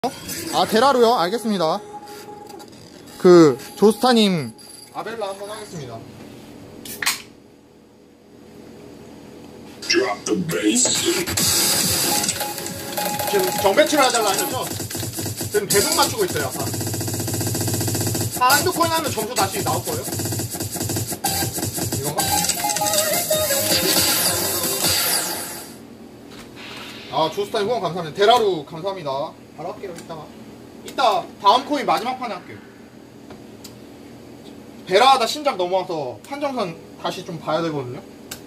아, 데라루요? 알겠습니다. 그 조스타님 아벨라 한번 하겠습니다. 지금 정배치를 하달라 하셨죠? 지금 계속 맞추고 있어요. 아까 한두 코인 하면 점수 다시 나올 거예요. 이건가? 아, 조스타님 후원 감사합니다. 데라루 감사합니다. 바로 할게요. 이따 다음 코인 마지막 판에 할게요. 베라하다 신작 넘어와서 판정선 다시 좀 봐야 되거든요.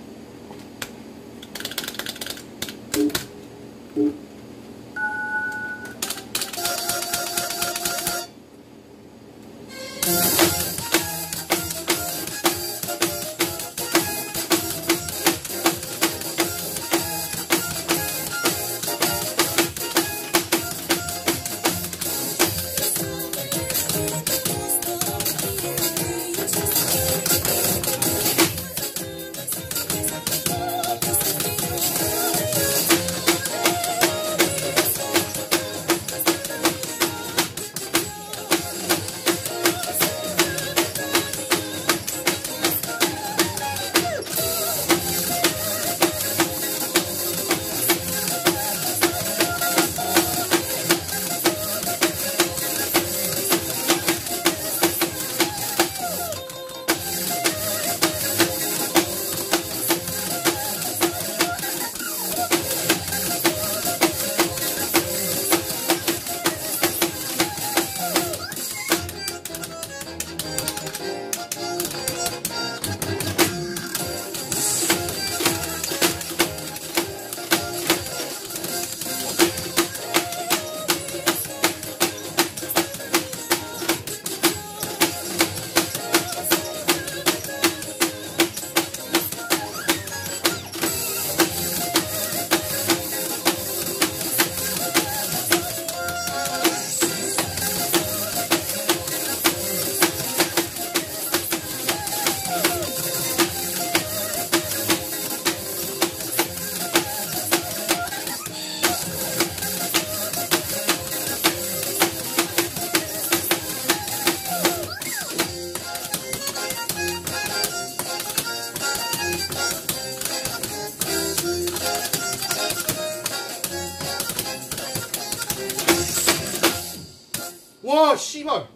와, 씨발.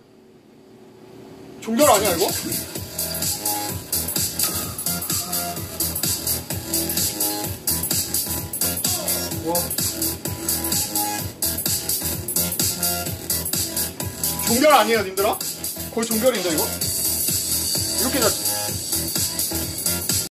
종결 아니야, 이거? 와. 종결 아니에요, 님들아? 거의 종결인데, 이거? 이렇게 잘.